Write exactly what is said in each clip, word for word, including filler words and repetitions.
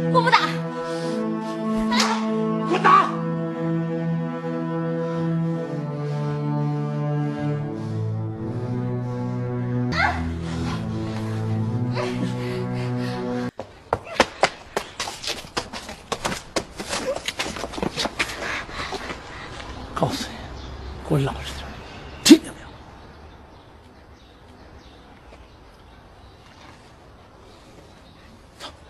我不打。 滚打！告诉你，给我老实点，听见没有？走。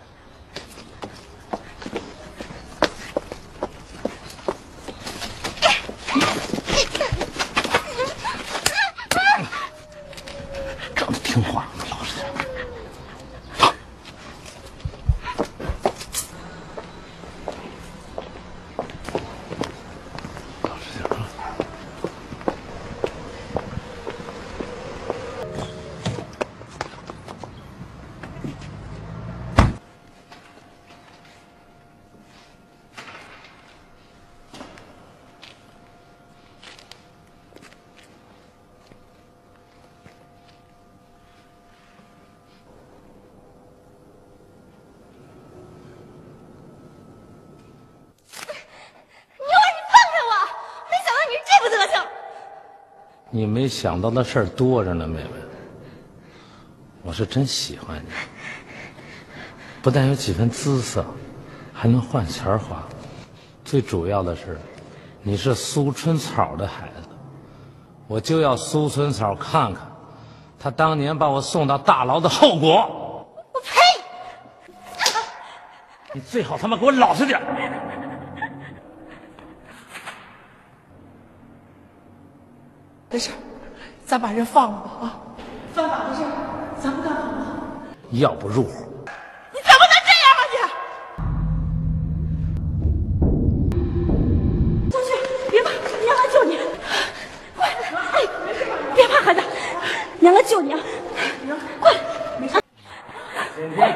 长得听话，老实点。走。老实点啊！你没想到的事儿多着呢，妹妹。我是真喜欢你，不但有几分姿色，还能换钱花。最主要的是，你是苏春草的孩子，我就要苏春草看看，他当年把我送到大牢的后果。 我呸！ 你最好他妈给我老实点。 没事，咱把人放了吧啊！犯法的事咱不干好不好？ 要不入伙。 你怎么能这样啊你！过去，别怕，娘来救你。快，哎，别怕，孩子，娘来救你啊！快，没事。